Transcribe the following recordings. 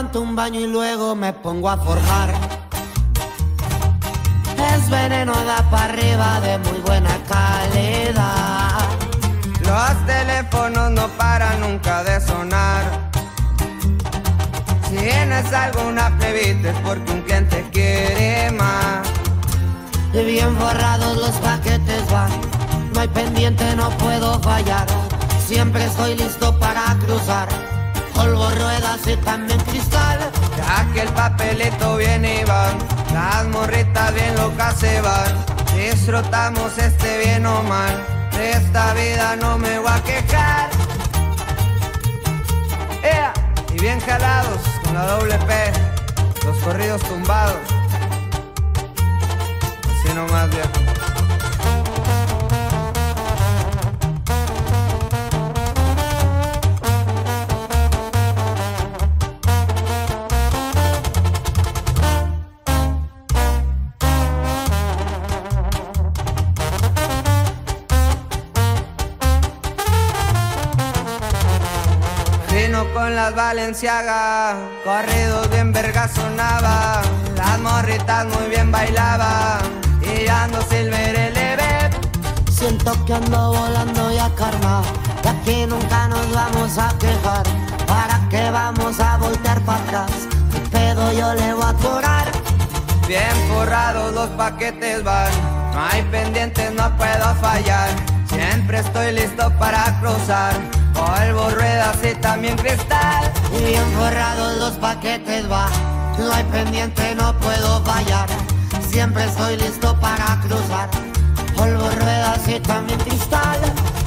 levanto un baño y luego me pongo a forjar. Es veneno, da para arriba de muy buena calidad. Los teléfonos no paran nunca de sonar. Si tienes alguna plebita es porque un cliente quiere más. Y bien forrados los paquetes van, no hay pendiente, no puedo fallar. Siempre estoy listo para cruzar, polvo, ruedas y también cristal. Ya que el papelito viene y van, las morritas bien locas se van. Disfrutamos bien o mal, de esta vida no me voy a quejar. Y bien jalados con la doble P, los corridos tumbados. Así nomás, viejo. Con las Balenciaga, corridos bien verga sonaba, las morritas muy bien bailaban, y ando Silver LB. Siento que ando volando ya carnal, y aquí nunca nos vamos a quejar. ¿Para qué vamos a voltear para atrás? Mi pedo yo le voy a atorar. Bien forrados los paquetes van, no hay pendientes, no puedo fallar. Siempre estoy listo para cruzar, polvo, ruedas y también cristal. Y bien forrados los paquetes va, no hay pendiente, no puedo fallar. Siempre estoy listo para cruzar, polvo, ruedas y también cristal.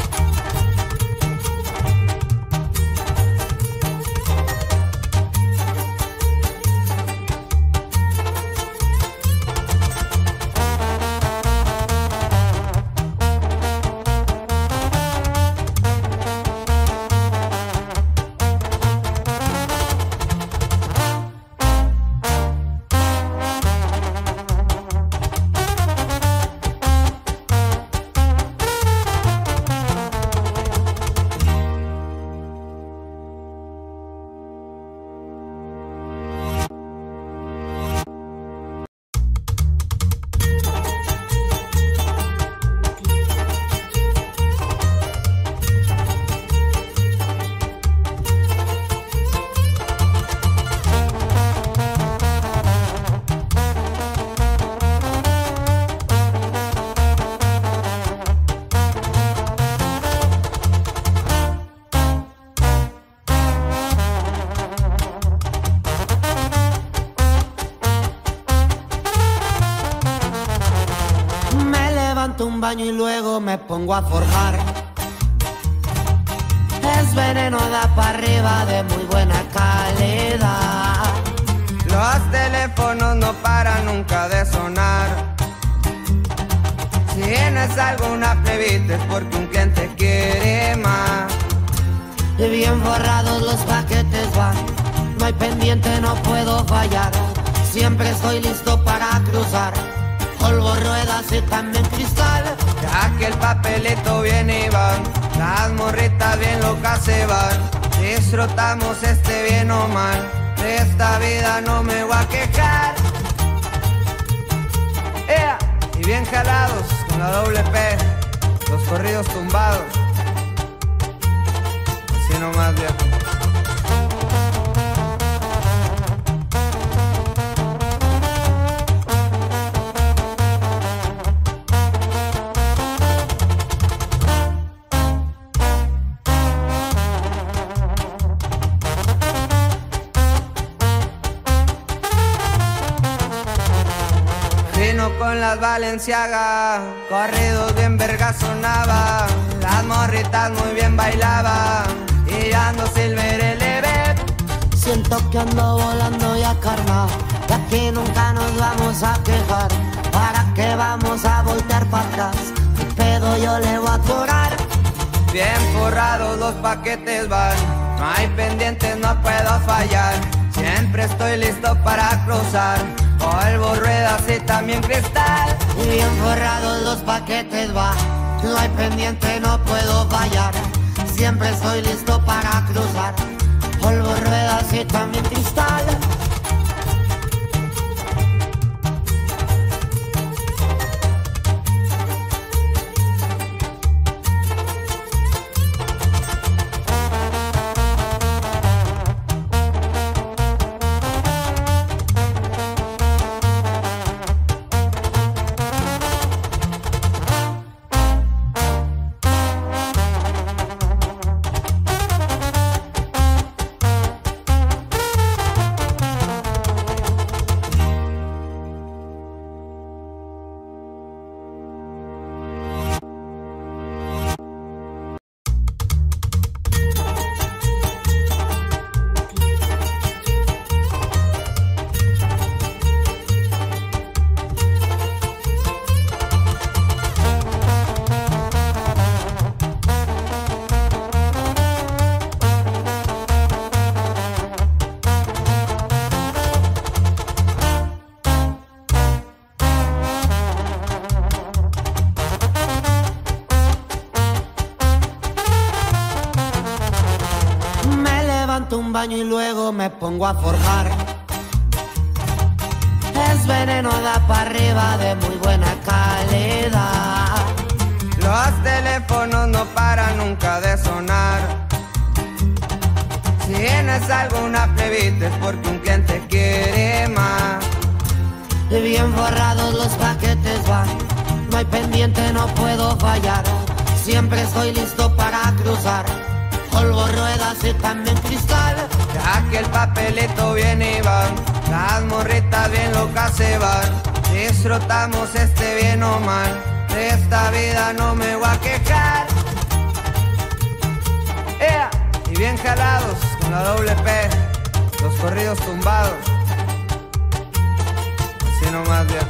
Un baño y luego me pongo a forjar. Es veneno, da para arriba de muy buena calidad. Los teléfonos no paran nunca de sonar. Si tienes alguna plebita es porque un cliente quiere más. Y bien forrados los paquetes van, no hay pendiente, no puedo fallar. Siempre estoy listo para cruzar, polvo, ruedas y también cristal. Ya que el papelito viene y van, las morritas bien locas se van. Disfrutamos bien o mal, de esta vida no me voy a quejar. Y bien jalados con la doble P, los corridos tumbados. Así nomás, viejo. Con las Balenciaga, corridos bien verga sonaba, las morritas muy bien bailaban, y ando Silver LB. Siento que ando volando ya carnal, y aquí nunca nos vamos a quejar. ¿Para qué vamos a voltear para atrás? Mi pedo yo le voy a atorar. Bien forrados los paquetes van, no hay pendientes, no puedo fallar. Siempre estoy listo para cruzar, polvo, ruedas y también cristal. Y bien forrados los paquetes va, no hay pendiente, no puedo fallar. Siempre estoy listo para cruzar, polvo, ruedas y también cristal. Un baño y luego me pongo a forjar. Es veneno, da para arriba de muy buena calidad. Los teléfonos no paran nunca de sonar. Si tienes alguna plebita es porque un cliente quiere más. Y bien forrados los paquetes van, no hay pendiente, no puedo fallar. Siempre estoy listo para cruzar, polvo, ruedas y también cristal. Ya que el papelito viene y va, las morritas bien locas se van. Disfrutamos este bien o mal, de esta vida no me voy a quejar. ¡Ea! Y bien jalados con la doble P, los corridos tumbados. Así nomás, viejo.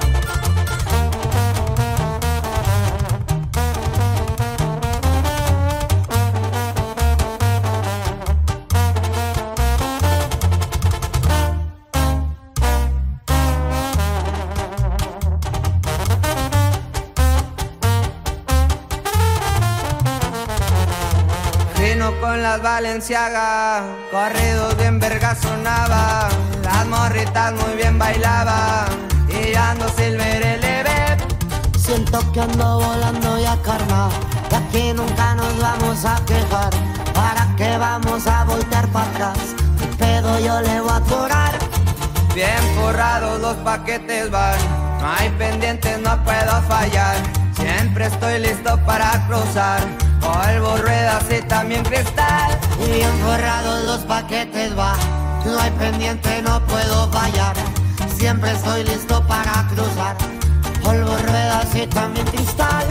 Con las Valenciaga, corridos bien verga sonaba, las morritas muy bien bailaban, y ando Silver LB. Siento que ando volando ya, carnal, de aquí nunca nos vamos a quejar. ¿Para qué vamos a voltear para atrás? ¿Qué pedo yo le voy a atorar? Bien forrados los paquetes van, no hay pendientes, no puedo fallar. Siempre estoy listo para cruzar, polvo, ruedas y también cristal. Y bien forrados los paquetes va, no hay pendiente, no puedo fallar. Siempre estoy listo para cruzar, polvo, ruedas y también cristal.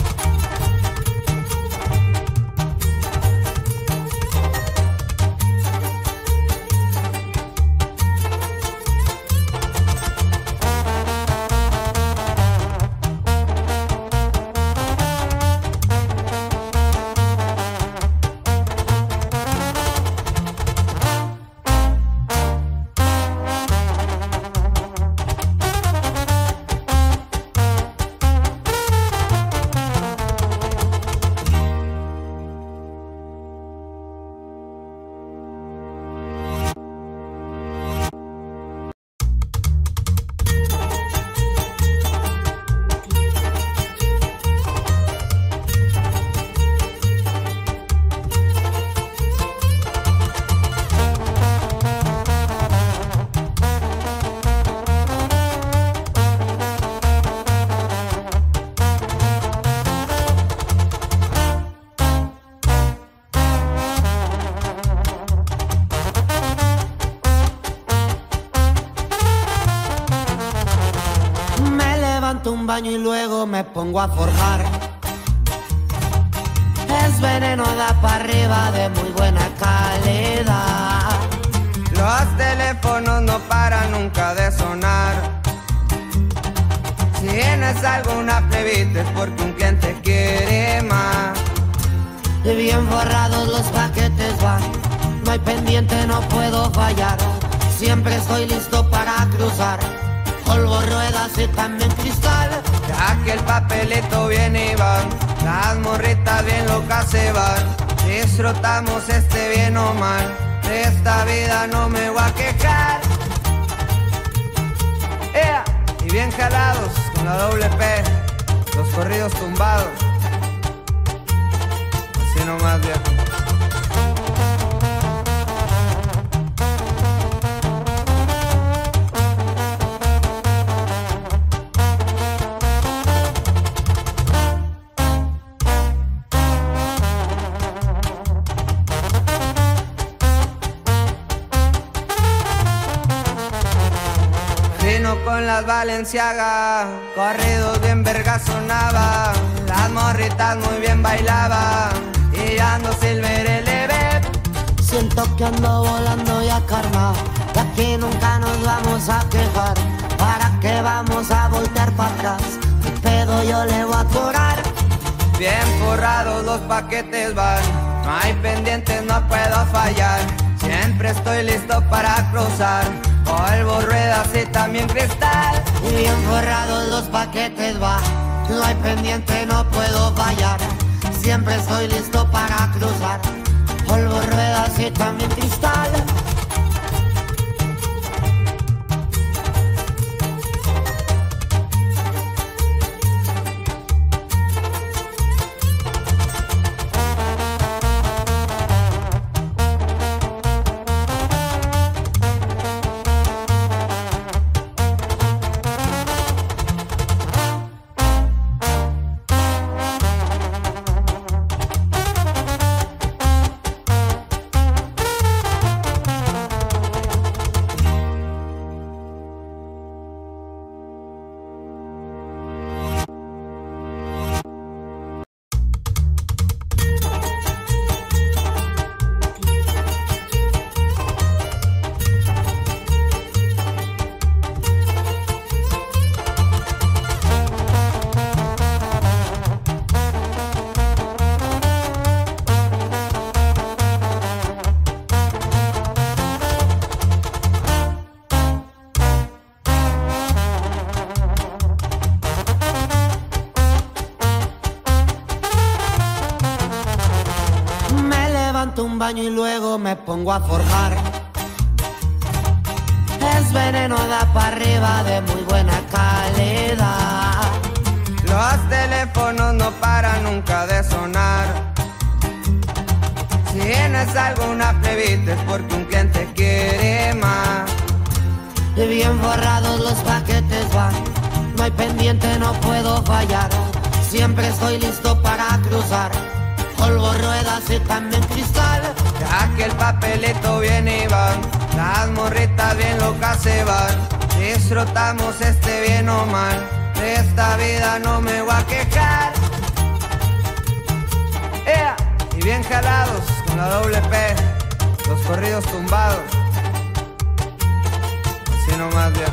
Un baño y luego me pongo a forjar. Es veneno, da para arriba de muy buena calidad. Los teléfonos no paran nunca de sonar. Si tienes alguna plebita es porque un cliente quiere más. Y bien forrados los paquetes van, no hay pendiente, no puedo fallar. Siempre estoy listo para cruzar, polvo, ruedas y también cristal. Ya que el papelito viene y va, las morritas bien locas se van. Disfrutamos este bien o mal, de esta vida no me voy a quejar. Y bien jalados con la doble P, los corridos tumbados. Así nomás, viejo. Con las Balenciaga, corridos bien verga sonaba, las morritas muy bien bailaban, y ando Silver LB. Siento que ando volando ya, carnal, de aquí nunca nos vamos a quejar. ¿Para qué vamos a voltear para atrás? Mi pedo yo le voy a curar. Bien forrados los paquetes van, no hay pendientes, no puedo fallar. Siempre estoy listo para cruzar, polvo, ruedas y también cristal. Y bien forrados los paquetes va, no hay pendiente, no puedo fallar. Siempre estoy listo para cruzar, polvo, ruedas y también cristal. Un baño y luego me pongo a forjar. Es veneno, da para arriba de muy buena calidad. Los teléfonos no paran nunca de sonar. Si tienes alguna plebita es porque un cliente quiere más. Y bien forrados los paquetes van, no hay pendiente, no puedo fallar. Siempre estoy listo para cruzar, polvo, ruedas y también cristal. Ya que el papelito viene y van, las morritas bien locas se van. Disfrutamos este bien o mal, de esta vida no me voy a quejar. Y bien jalados con la doble P, los corridos tumbados. Así nomás, viejo.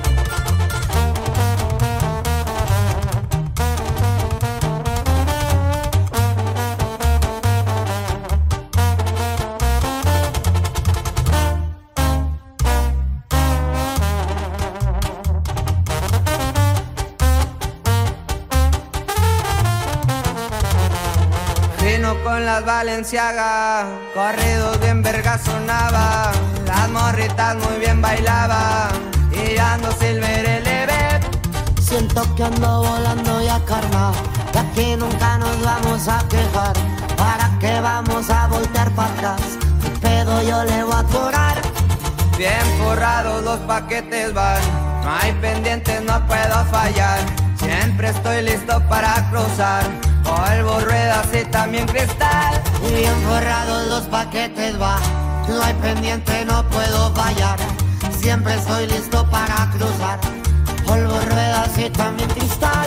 Con las Balenciaga, corridos bien verga sonaba, las morritas muy bien bailaban, y ando Silver LB. Siento que ando volando ya, carnal, de aquí nunca nos vamos a quejar. ¿Para qué vamos a voltear para atrás? Mi pedo yo le voy a curar. Bien forrados los paquetes van, no hay pendientes, no puedo fallar. Siempre estoy listo para cruzar, polvo, ruedas y también cristal. Y bien forrados los paquetes va, no hay pendiente, no puedo fallar. Siempre estoy listo para cruzar, polvo, ruedas y también cristal.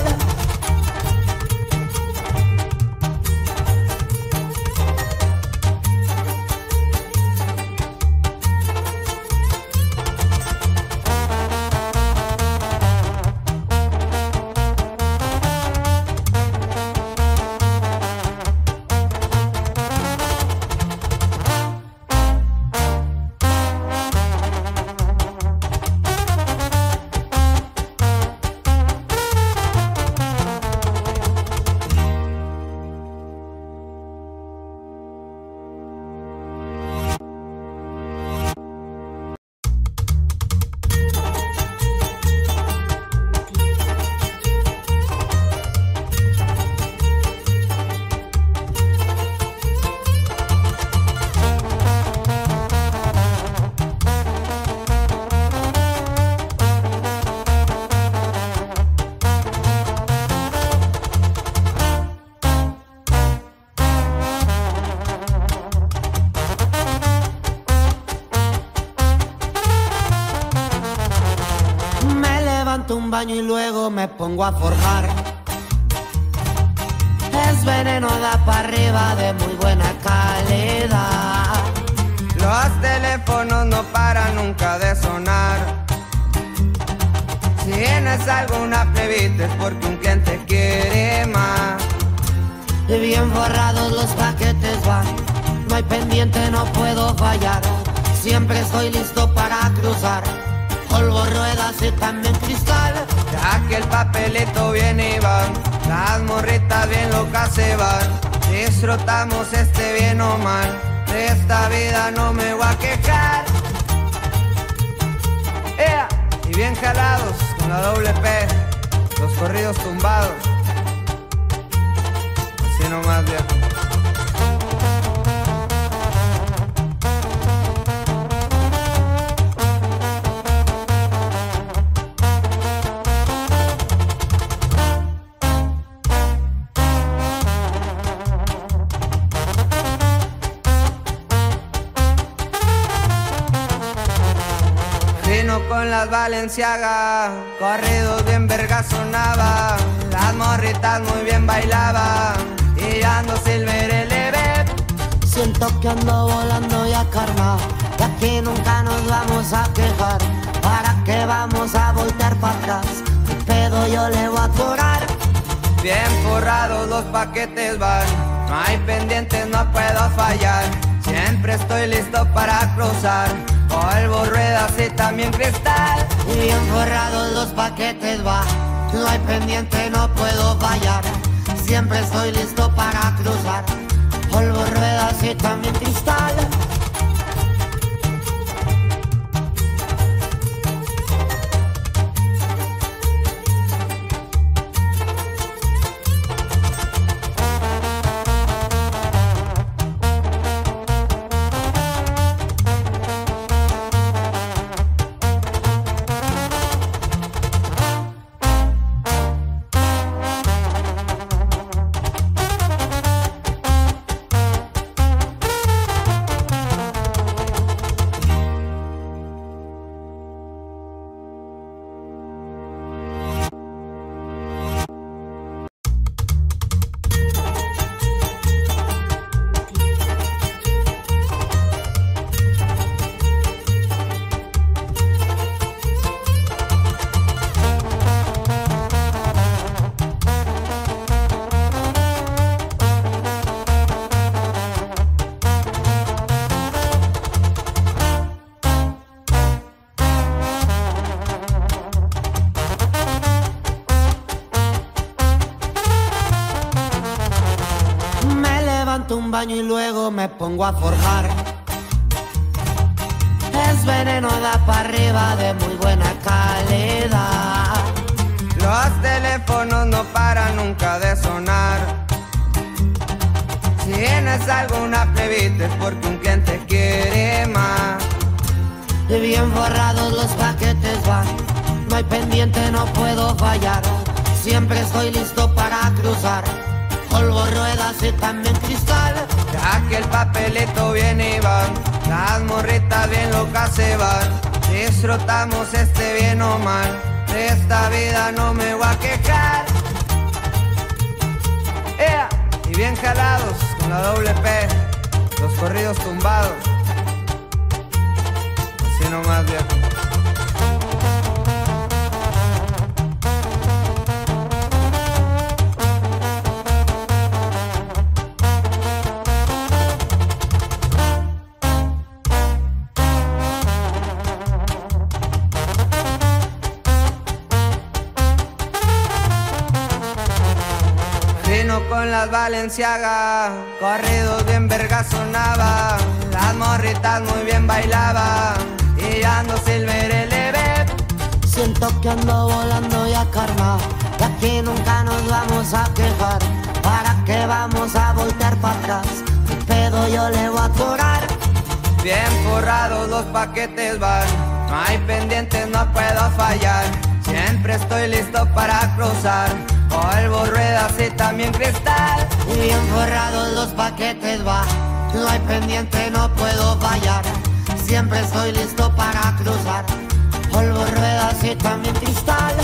levanto un baño y luego me pongo a forjar. Es veneno, da para arriba de muy buena calidad. Los teléfonos no paran nunca de sonar. Si tienes alguna plebita es porque un cliente quiere más. Y bien forrados los paquetes van, no hay pendiente, no puedo fallar. Siempre estoy listo para cruzar, polvo, ruedas y también cristal. Ya que el papelito viene y va, las morritas bien locas se van. Disfrutamos bien o mal, de esta vida no me voy a quejar. Y bien jalados con la doble P, los corridos tumbados. Así nomás, viejo. Con las Balenciaga, corridos bien verga sonaba, las morritas muy bien bailaban, y ando Silver LB. Siento que ando volando ya carnal, y aquí nunca nos vamos a quejar. ¿Para qué vamos a voltear para atrás? Mi pedo yo le voy a atorar. Bien forrados los paquetes van, no hay pendientes, no puedo fallar. Siempre estoy listo para cruzar, polvo, ruedas y también cristal. Y bien forrados los paquetes va, no hay pendiente, no puedo fallar. Siempre estoy listo para cruzar, polvo, ruedas y también cristal. Un baño y luego me pongo a forjar. Es veneno, da para arriba de muy buena calidad. Los teléfonos no paran nunca de sonar. Si tienes alguna plebita es porque un cliente quiere más. Y bien forrados los paquetes van, no hay pendiente, no puedo fallar. Siempre estoy listo para cruzar, polvo, ruedas y también cristal. Ya que el papelito viene y va, las morritas bien locas se van. Disfrutamos bien o mal, de esta vida no me voy a quejar. Y bien jalados con la doble P, los corridos tumbados. Así nomás, viejo. Con las Balenciaga, corridos bien verga sonaba, las morritas muy bien bailaban, y ando Silver LB. Siento que ando volando ya carnal, y aquí nunca nos vamos a quejar. ¿Para qué vamos a voltear para atrás? Mi pedo yo le voy a atorar. Bien forrados los paquetes van, no hay pendientes, no puedo fallar. Siempre estoy listo para cruzar, polvo, ruedas y también cristal. Y bien forrados los paquetes va, no hay pendiente, no puedo fallar. Siempre estoy listo para cruzar, polvo, ruedas y también cristal.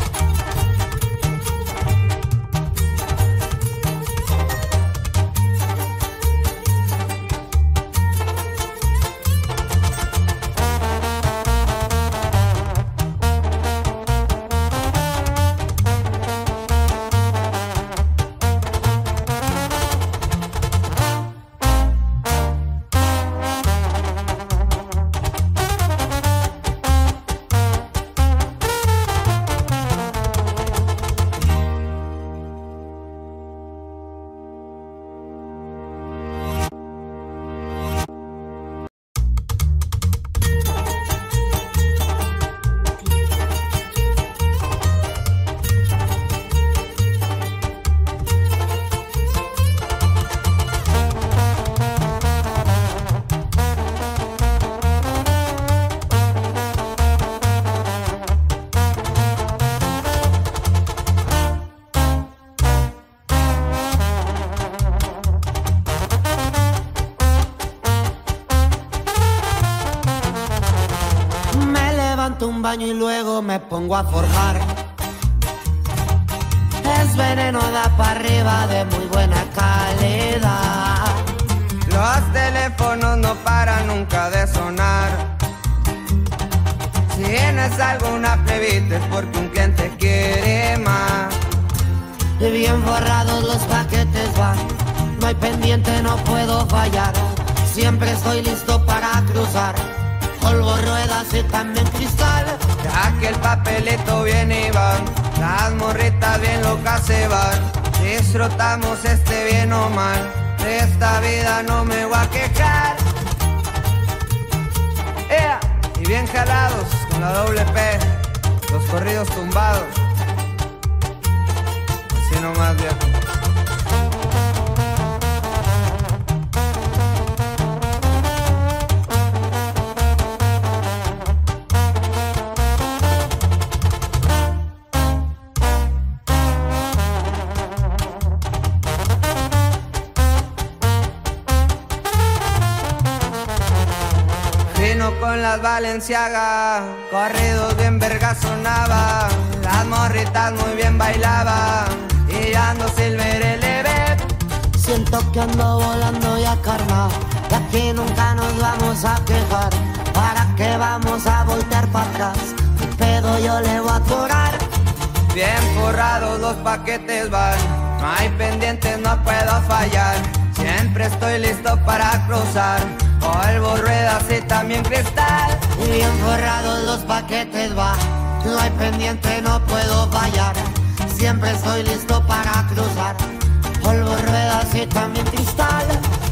Un baño y luego me pongo a forjar. Es veneno, da para arriba de muy buena calidad. Los teléfonos no paran nunca de sonar. Si tienes alguna plebita es porque un cliente quiere más. Y bien forrados los paquetes van, no hay pendiente, no puedo fallar. Siempre estoy listo para cruzar, polvo, ruedas y también cristal. Ya que el papelito viene y va, las morritas bien locas se van. Disfrutamos este bien o mal, de esta vida no me voy a quejar. ¡Ea! Y bien jalados con la doble P, los corridos tumbados. Así nomás, viejo. Con las Balenciaga, corridos bien verga sonaba, las morritas muy bien bailaban, y ya no silver el EVE. Siento que ando volando ya carnal, de aquí nunca nos vamos a quejar. ¿Para qué vamos a voltear para atrás? Mi pedo yo le voy a atorar. Bien forrados los paquetes van, no hay pendientes, no puedo fallar. Siempre estoy listo para cruzar, polvo, ruedas y también cristal. Y bien forrados los paquetes va, no hay pendiente, no puedo fallar. Siempre estoy listo para cruzar, polvo, ruedas y también cristal.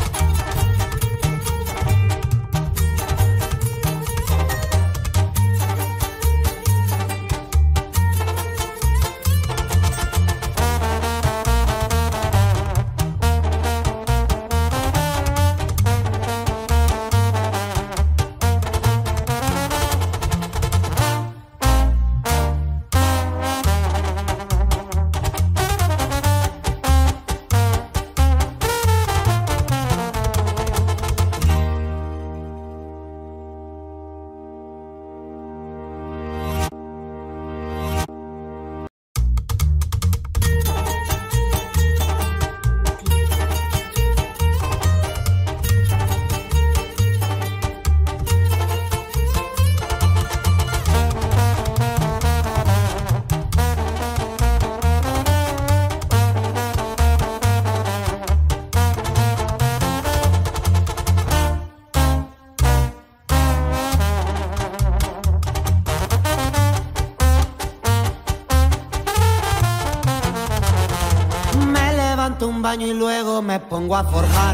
Un baño y luego me pongo a forjar.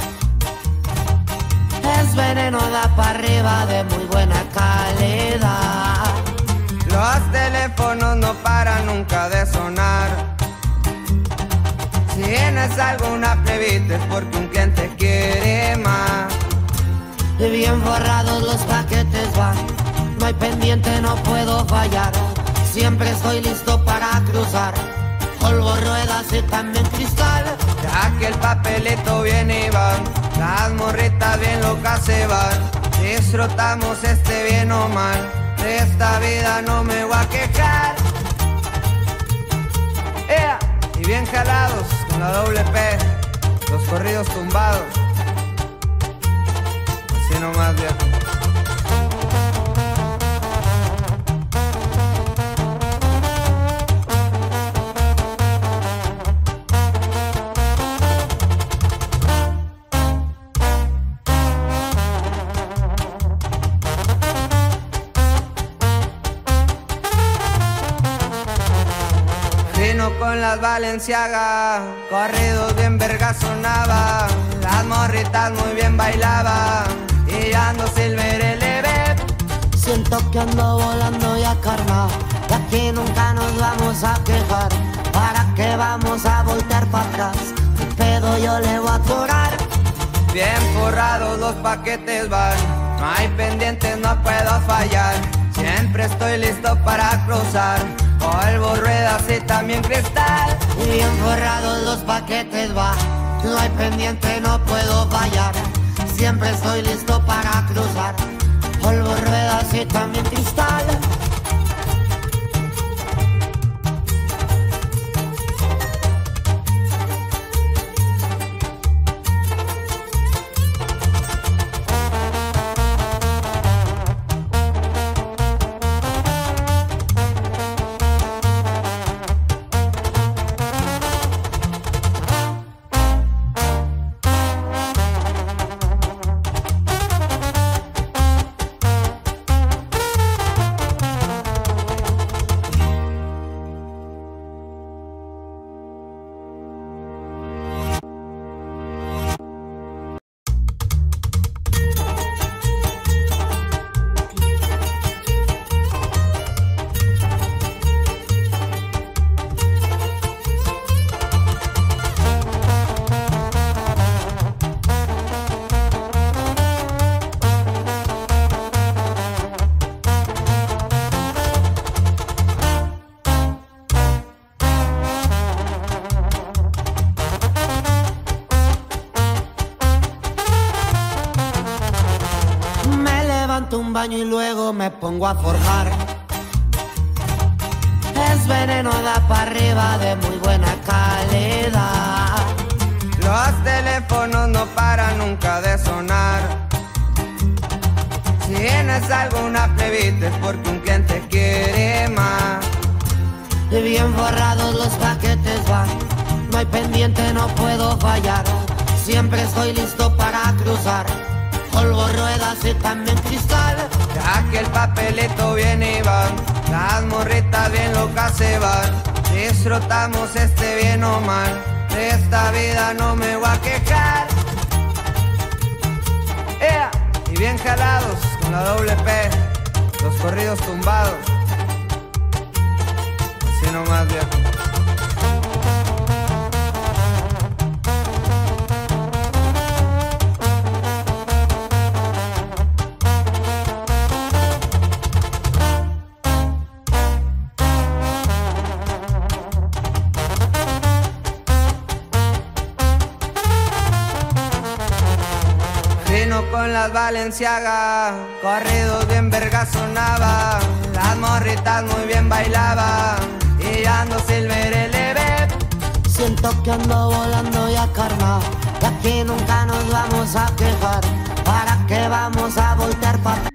Es veneno, da para arriba de muy buena calidad. Los teléfonos no paran nunca de sonar. Si tienes alguna plebita es porque un cliente quiere más. Y bien forrados los paquetes van, no hay pendiente, no puedo fallar. Siempre estoy listo para cruzar, polvo, ruedas y también cristal. Ya que el papelito viene y va, las morritas bien locas se van. Disfrutamos este bien o mal, de esta vida no me voy a quejar. Y bien jalados con la doble P, los corridos tumbados. Así nomás, viejo. Con las Balenciaga, corridos bien verga sonaba, las morritas muy bien bailaban, y ando Silver LB. Siento que ando volando ya carnal, de aquí nunca nos vamos a quejar. ¿Para qué vamos a voltear para atrás? ¿Qué pedo yo le voy a atorar? Bien forrados los paquetes van, no hay pendientes, no puedo fallar. Siempre estoy listo para cruzar, polvo, ruedas y también cristal. Y bien forrados los paquetes va, no hay pendiente, no puedo fallar. Siempre estoy listo para cruzar, polvo, ruedas y también cristal. Un baño y luego me pongo a forjar. Es veneno, da para arriba de muy buena calidad. Los teléfonos no paran nunca de sonar. Si tienes alguna plebita es porque un cliente quiere más. Y bien forrados los paquetes van, no hay pendiente, no puedo fallar. Siempre estoy listo para cruzar, polvo, ruedas y también cristal. Ya que el papelito viene y van, las morritas bien locas se van. Disfrutamos este bien o mal, de esta vida no me voy a quejar. Y bien jalados con la doble P, los corridos tumbados. Así nomás, viejo. Con las Balenciaga, corridos bien verga sonaba, las morritas muy bien bailaban, y ando Silver LB. Siento que ando volando ya carnal, de aquí nunca nos vamos a quejar. ¿Para qué vamos a voltear para atrás?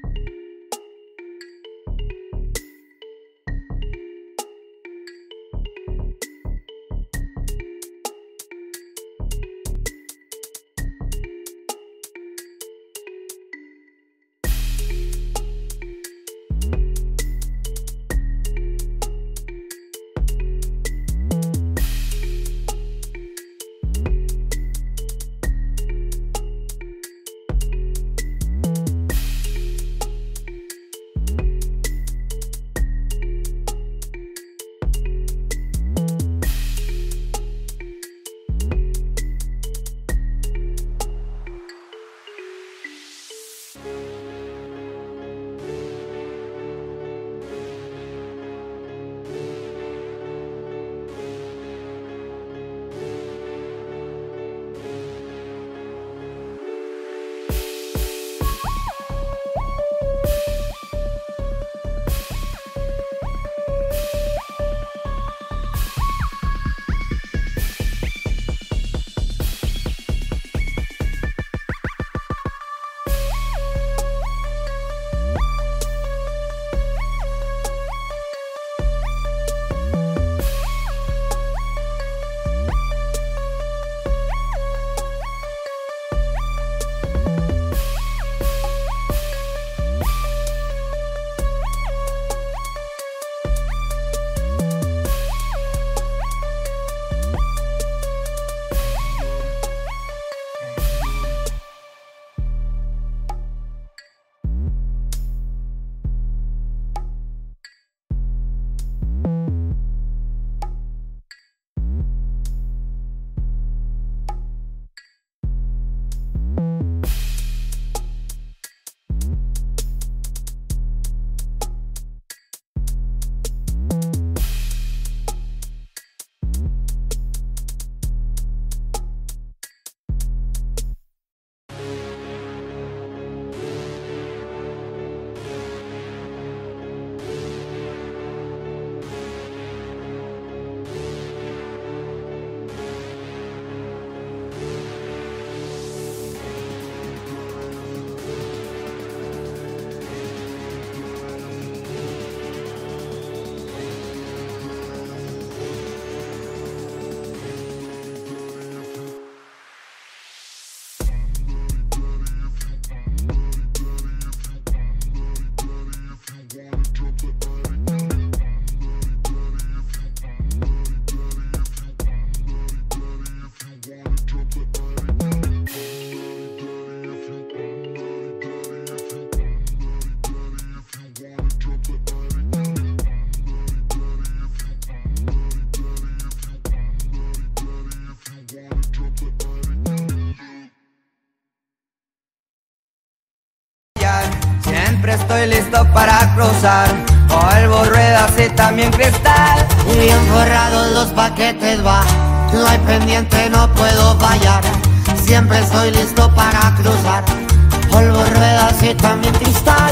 Siempre estoy listo para cruzar, polvo, ruedas y también cristal. Y bien forrados los paquetes va, no hay pendiente, no puedo fallar. Siempre estoy listo para cruzar, polvo, ruedas y también cristal.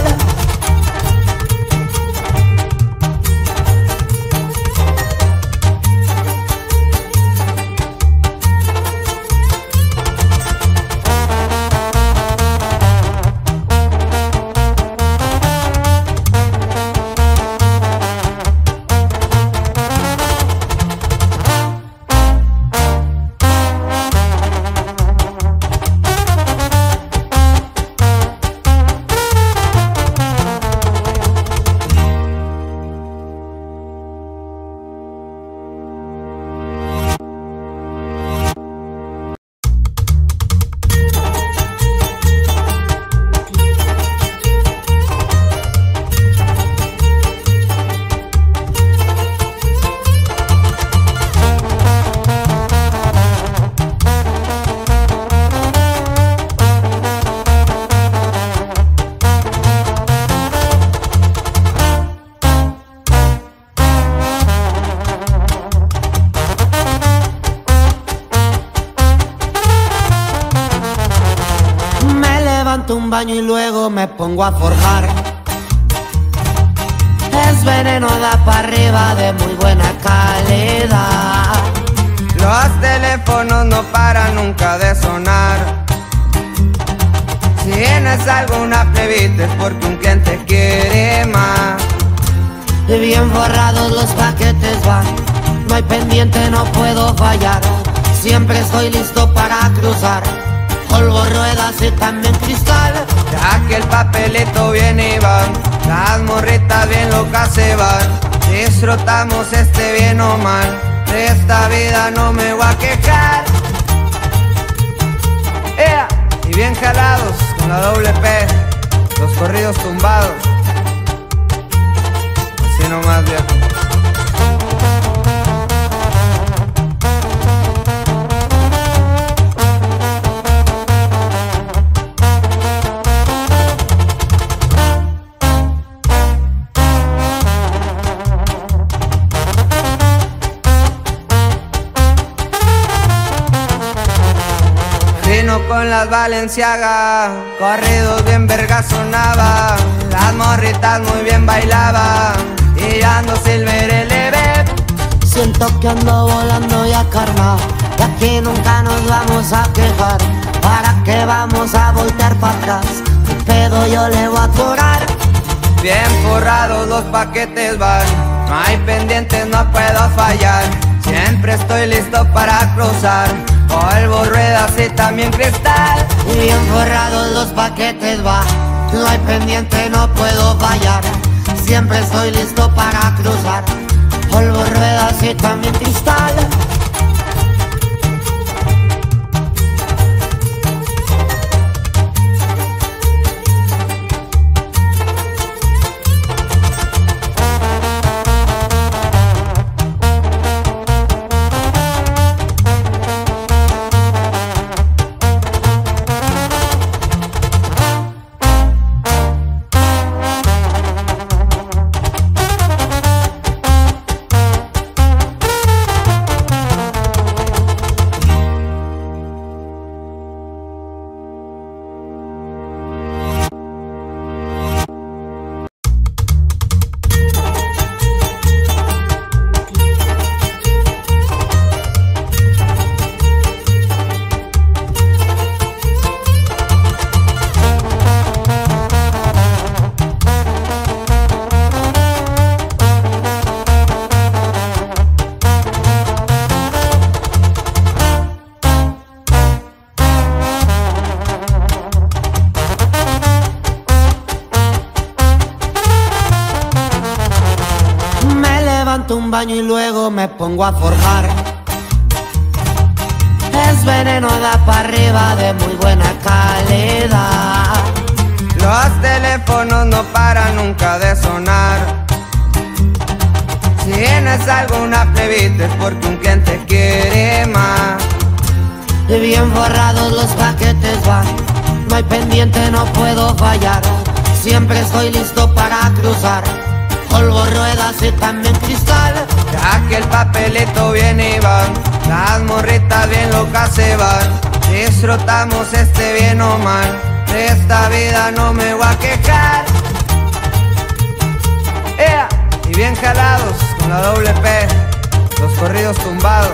Un baño y luego me pongo a forjar. Es veneno, da para arriba de muy buena calidad. Los teléfonos no paran nunca de sonar. Si tienes alguna plebita es porque un cliente quiere más. Bien forrados los paquetes van, no hay pendiente, no puedo fallar. Siempre estoy listo para cruzar, polvo, ruedas y también cristal. Ya que el papelito viene y va, las morritas bien locas se van. Disfrutamos bien o mal, de esta vida no me voy a quejar. Y bien jalados con la doble P, los corridos tumbados. Así nomás, viejo. Con las Balenciaga, corridos bien verga sonaba, las morritas muy bien bailaban, y ando Silver LB. Siento que ando volando ya carnal, y aquí nunca nos vamos a quejar. ¿Para qué vamos a voltear para atrás? Mi pedo yo le voy a atorar. Bien forrados los paquetes van, no hay pendientes, no puedo fallar. Siempre estoy listo para cruzar, polvo, ruedas y también cristal. Y bien forrados los paquetes va, no hay pendiente, no puedo fallar. Siempre estoy listo para cruzar, polvo, ruedas y también cristal. Un baño y luego me pongo a forjar. Es veneno, da para arriba de muy buena calidad. Los teléfonos no paran nunca de sonar. Si tienes alguna plebita es porque un cliente quiere más. Bien forrados los paquetes van, no hay pendiente, no puedo fallar. siempre estoy listo para cruzar. Polvo, ruedas y también cristal. Ya que el papelito viene y va, las morritas bien locas se van. Disfrutamos bien o mal, de esta vida no me voy a quejar. Y bien jalados con la doble P, los corridos tumbados.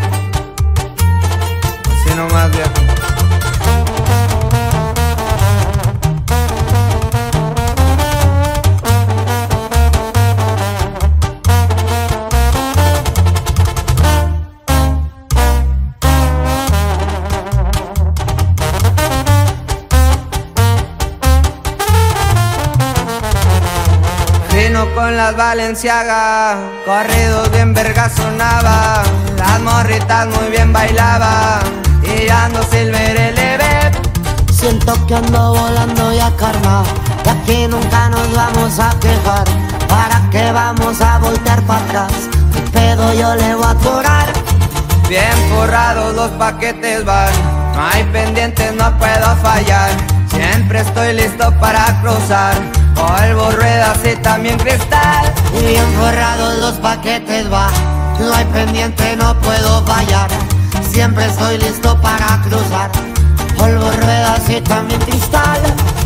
Así nomás, viejo. Con las Valenciaga, corridos bien verga sonaba, las morritas muy bien bailaban, y ando Silver LB. Siento que ando volando ya carnal, y aquí nunca nos vamos a quejar. ¿Para qué vamos a voltear para atrás? Mi pedo yo le voy a atorar. Bien forrados los paquetes van, no hay pendientes, no puedo fallar. Siempre estoy listo para cruzar, polvo, ruedas y también cristal. Y bien forrados los paquetes va, no hay pendiente, no puedo fallar. Siempre estoy listo para cruzar, polvo, ruedas y también cristal.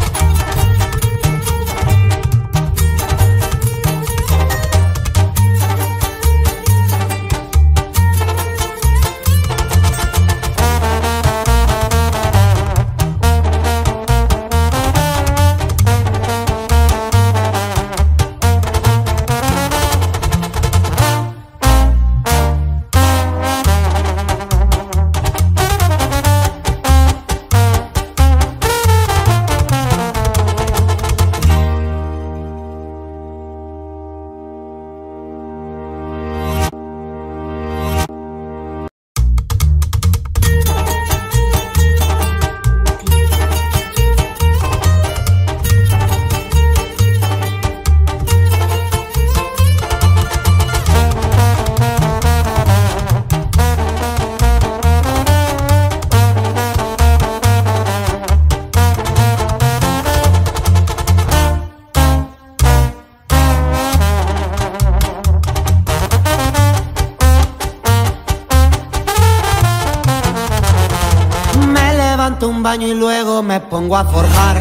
Un baño y luego me pongo a forjar.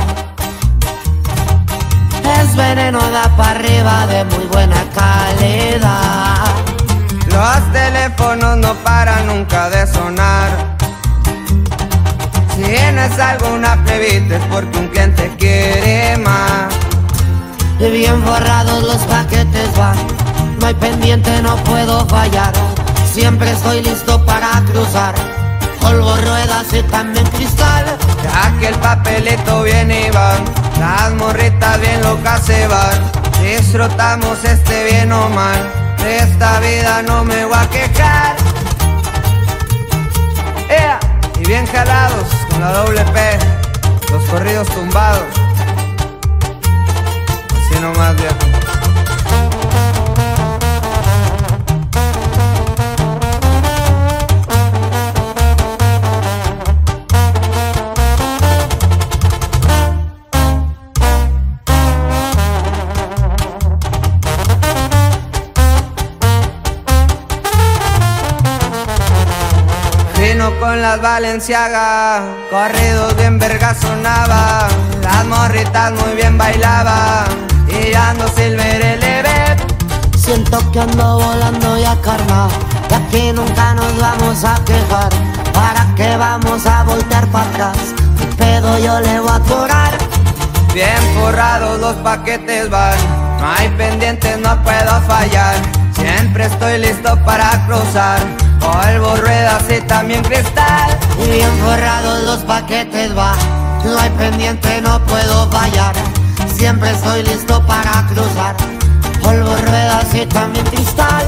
Es veneno, da para arriba de muy buena calidad. Los teléfonos no paran nunca de sonar. Si tienes alguna plebita es porque un cliente quiere más. Y bien forrados los paquetes van, no hay pendiente, no puedo fallar. Siempre estoy listo para cruzar, polvo, ruedas y también cristal. Ya que el papelito viene y va, las morritas bien locas se van. Disfrutamos bien o mal, de esta vida no me voy a quejar. Y bien jalados con la doble P, los corridos tumbados. Así nomás, viejo. Con las Valenciaga, corridos bien verga sonaba, las morritas muy bien bailaban, y ando Silver LB. Siento que ando volando ya carnal, y aquí nunca nos vamos a quejar. ¿Para qué vamos a voltear para atrás? Mi pedo yo le voy a atorar. Bien forrados los paquetes van, no hay pendientes, no puedo fallar. Siempre estoy listo para cruzar, polvo, ruedas y también cristal. Y bien forrados los paquetes va, no hay pendiente, no puedo fallar. Siempre estoy listo para cruzar, polvo, ruedas y también cristal.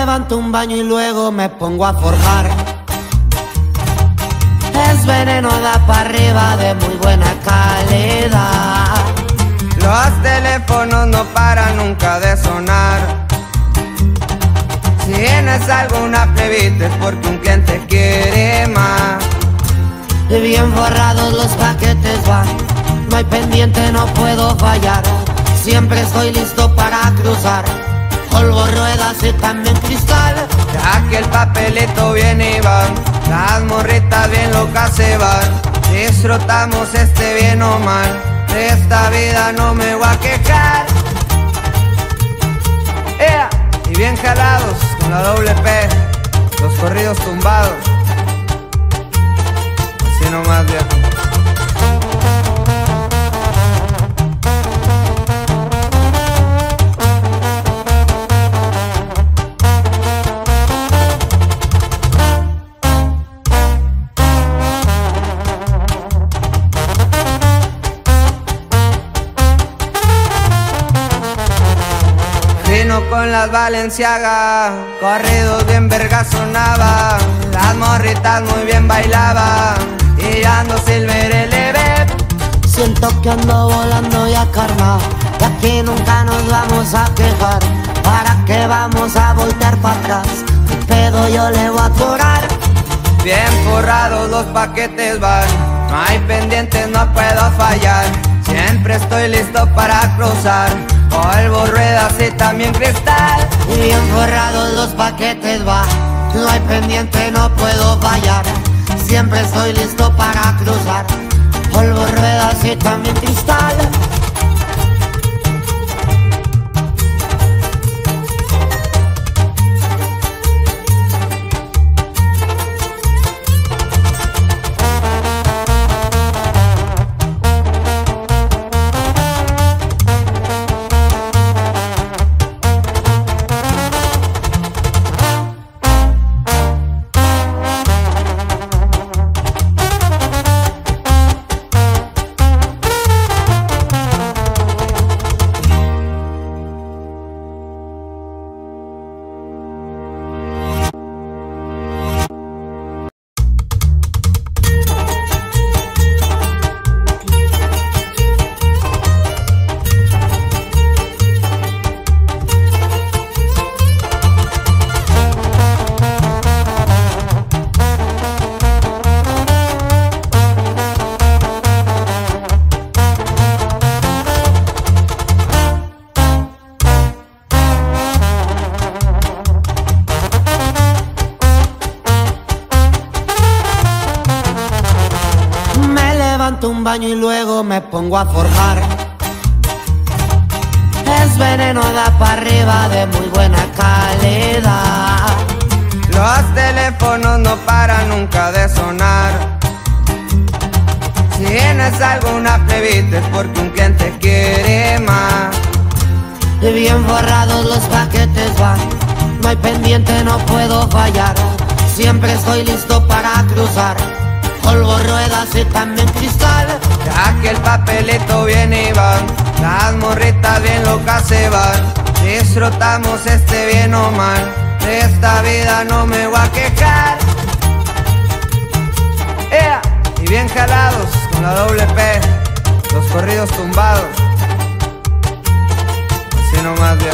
levanto un baño y luego me pongo a forjar. Es veneno, da para arriba de muy buena calidad. Los teléfonos no paran nunca de sonar. Si tienes alguna plebita es porque un cliente quiere más. Bien forrados los paquetes van, no hay pendiente, no puedo fallar. Siempre estoy listo para cruzar, polvo, ruedas y también cristal. Ya que el papelito viene y va, las morritas bien locas se van. Disfrutamos este bien o mal, de esta vida no me voy a quejar. Y bien jalados con la doble P, los corridos tumbados. Así nomás, viejo. Vino con las Balenciaga, corridos bien verga sonaba, las morritas muy bien bailaban, y ando Silver LB. Siento que ando volando ya, carnal, y aquí nunca nos vamos a quejar. ¿Para qué vamos a voltear para atrás? ¿Qué pedo yo le voy a atorar? Bien forrados los paquetes van, no hay pendientes, no puedo fallar. Siempre estoy listo para cruzar, polvo, ruedas y también cristal. Y bien forrados los paquetes va, no hay pendiente, no puedo fallar. Siempre estoy listo para cruzar, polvo, ruedas y también cristal. Un baño y luego me pongo a forjar. Es veneno, da para arriba de muy buena calidad. Los teléfonos no paran nunca de sonar. Si tienes alguna plebita es porque un cliente quiere más. Bien forrados los paquetes van, no hay pendiente, no puedo fallar. Siempre estoy listo para cruzar, polvo, ruedas y también cristal. Ya que el papelito viene y va, las morritas bien locas se van. Disfrutamos este bien o mal, de esta vida no me voy a quejar. Y bien jalados con la doble P, los corridos tumbados. Así nomás, viejo.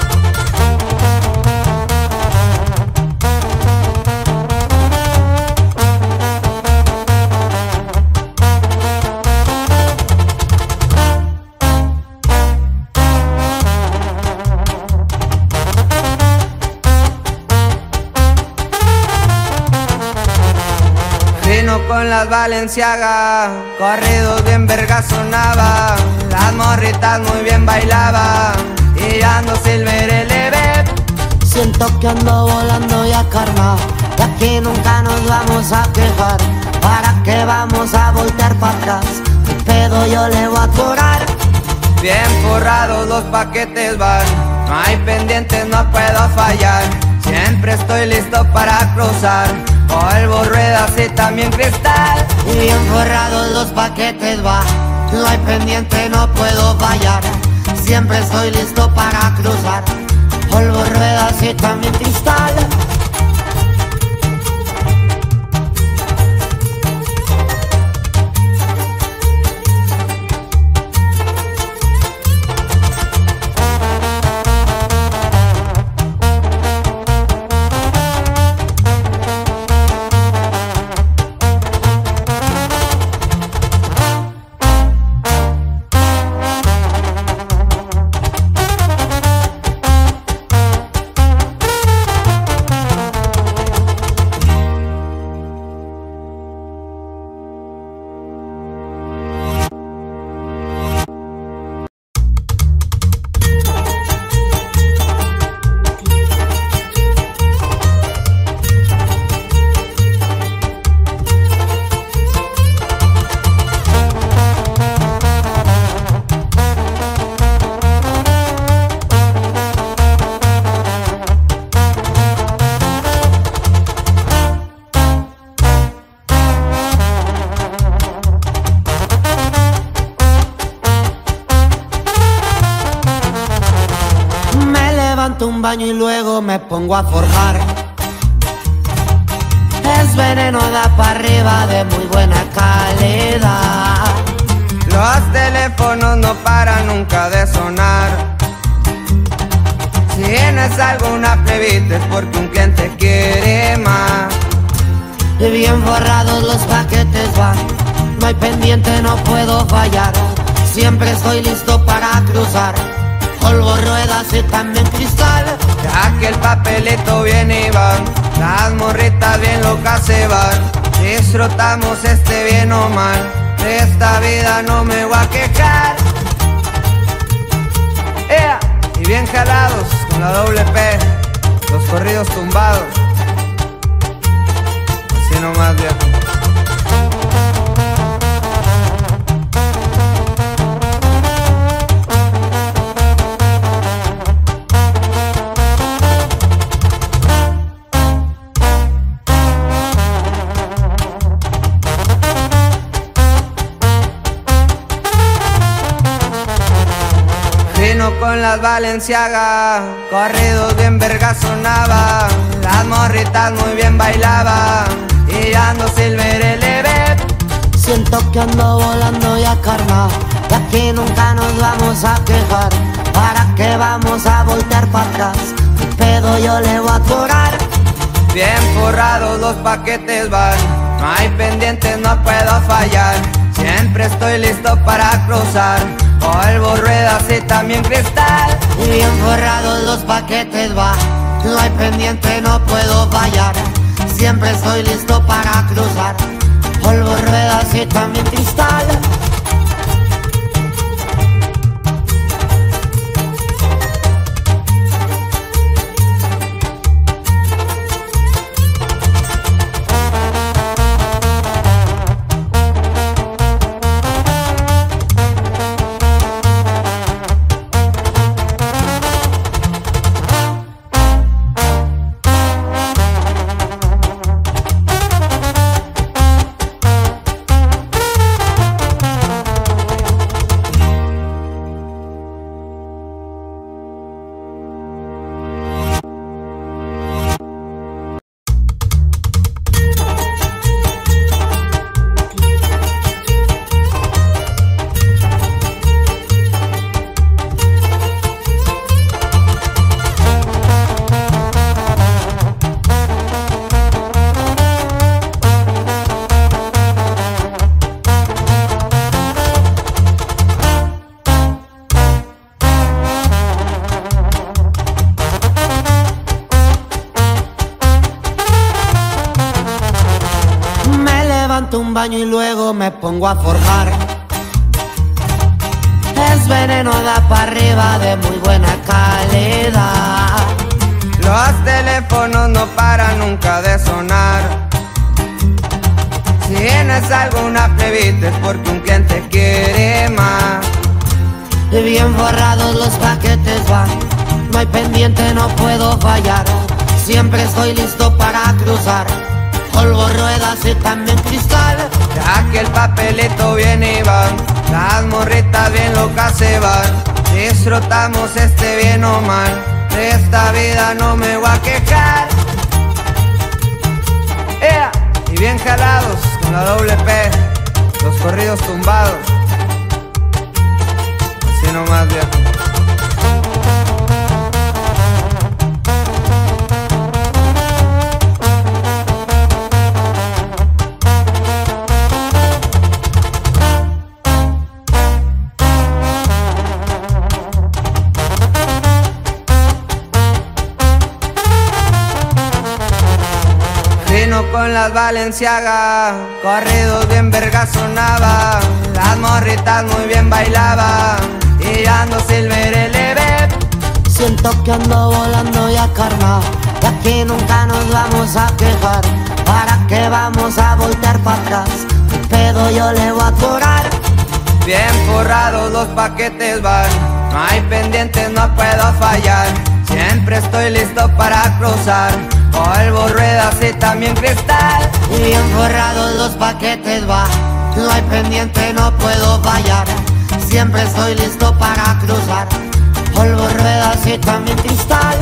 Vino con las Balenciaga, corridos bien verga sonaba, las morritas muy bien bailaban, y ando Silver LB. Siento que ando volando ya, carnal, y aquí nunca nos vamos a quejar. ¿Para qué vamos a voltear para atrás? ¿Qué pedo yo le voy a atorar? Bien forrados los paquetes van, no hay pendientes, no puedo fallar. Siempre estoy listo para cruzar, polvo, ruedas y también cristal. Y bien forrados los paquetes va, no hay pendiente, no puedo fallar. Siempre estoy listo para cruzar, polvo, ruedas ruedas y también cristal. Un baño y luego me pongo a forjar. Es veneno, da para arriba de muy buena calidad. Los teléfonos no paran nunca de sonar. Si tienes alguna plebita es porque un cliente quiere más. Bien forrados los paquetes van, no hay pendiente, no puedo fallar. Siempre estoy listo para cruzar. Polvo, ruedas y también cristal. Ya que el papelito viene y van, las morritas bien locas se van. Disfrutamos bien o mal, de esta vida no me voy a quejar. Y bien jalados con la doble P, los corridos tumbados. Así nomás, viejo. Con las Balenciaga, corridos bien verga sonaba. Las morritas muy bien bailaban y ando Silver LB. Siento que ando volando ya, carnal, y aquí nunca nos vamos a quejar. ¿Para qué vamos a voltear para atrás? El pedo yo le voy a atorar. Bien forrados los paquetes van, no hay pendientes, no puedo fallar. Siempre estoy listo para cruzar. Polvo, ruedas y también cristal. Y bien forrados los paquetes va, no hay pendiente, no puedo fallar. Siempre estoy listo para cruzar. Polvo, ruedas y también cristal. Un baño y luego me pongo a forjar. Es veneno, da para arriba de muy buena calidad. Los teléfonos no paran nunca de sonar. Si tienes alguna plebita es porque un cliente quiere más. Bien forrados los paquetes van, no hay pendiente, no puedo fallar. Siempre estoy listo para cruzar. Polvo, ruedas y también cristal. Ya que el papelito viene y van, las morritas bien locas se van. Disfrutamos bien o mal, de esta vida no me voy a quejar. Y bien jalados con la doble P, los corridos tumbados. Así nomás, viejo. Vino con las Balenciaga, corridos bien verga sonaba, las morritas muy bien bailaban, y ando Silver LB. Siento que ando volando ya carnal, y aquí nunca nos vamos a quejar. ¿Para qué vamos a voltear para atrás? Mi pedo yo le voy a atorar. Bien forrados los paquetes van, no hay pendientes, no puedo fallar. Siempre estoy listo para cruzar, polvo, ruedas y también cristal. Y bien forrados los paquetes va, no hay pendiente, no puedo fallar. Siempre estoy listo para cruzar, polvo, ruedas y también cristal.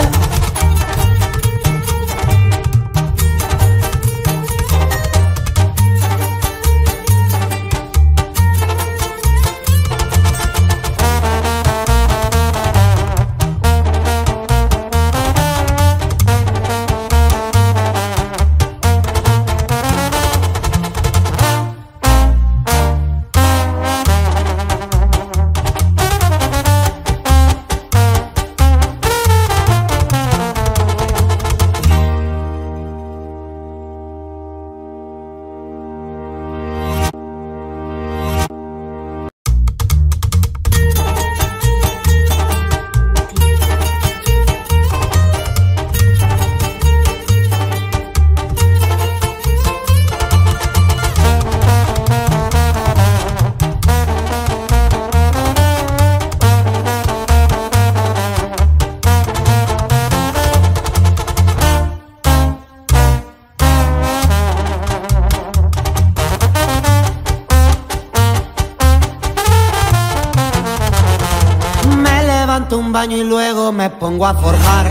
Un baño y luego me pongo a formar.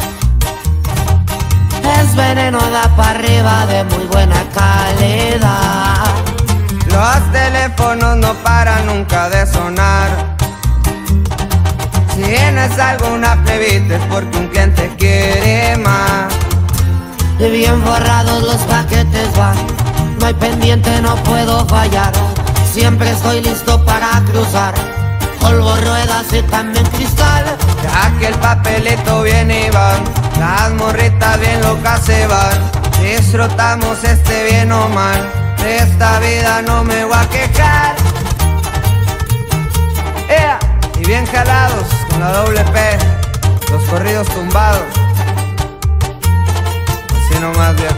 Es veneno, da para arriba de muy buena calidad. Los teléfonos no paran nunca de sonar. Si tienes alguna plebita es porque un cliente quiere más. Y bien forrados los paquetes van, no hay pendiente, no puedo fallar. Siempre estoy listo para cruzar, polvo, ruedas y también cristal. Ya que el papelito viene y va, las morritas bien locas se van. Disfrutamos este bien o mal, de esta vida no me voy a quejar. Y bien jalados con la doble P, los corridos tumbados. Así nomás, viejo.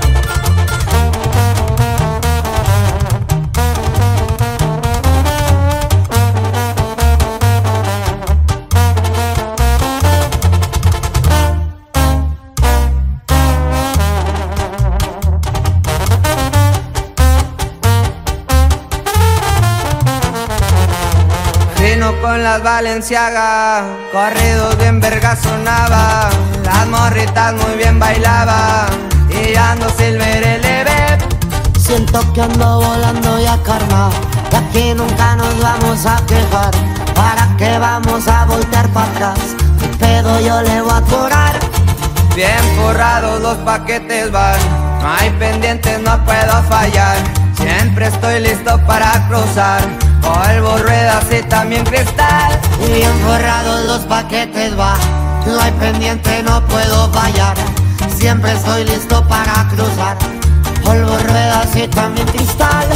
Vino con las Balenciaga, corridos bien verga sonaba, las morritas muy bien bailaban, y ando Silver LB. Siento que ando volando ya carnal, y aquí nunca nos vamos a quejar. ¿Para qué vamos a voltear para atrás? Mi pedo yo le voy a atorar. Bien forrados los paquetes van, no hay pendientes, no puedo fallar. Siempre estoy listo para cruzar, polvo, ruedas y también cristal. Y bien forrados los paquetes va, no hay pendiente, no puedo fallar. Siempre estoy listo para cruzar, polvo, ruedas y también cristal.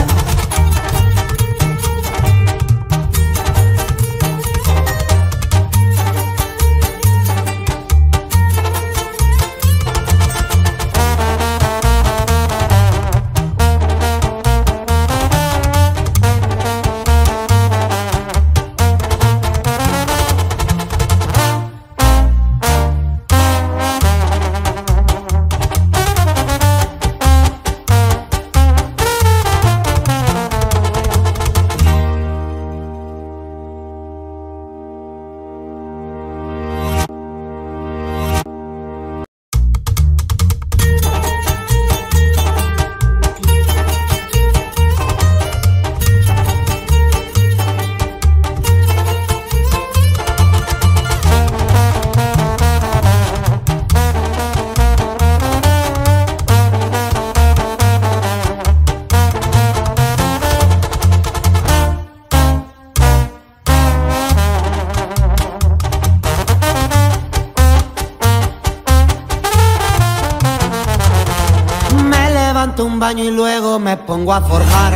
levanto un baño y luego me pongo a forjar.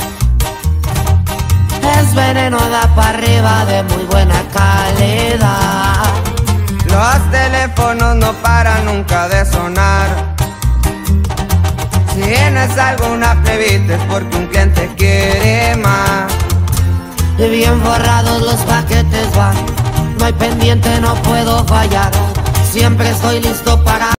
Es veneno, da para arriba de muy buena calidad. Los teléfonos no paran nunca de sonar. Si tienes alguna plebita es porque un cliente quiere más. Y bien forrados los paquetes van, no hay pendiente, no puedo fallar. Siempre estoy listo para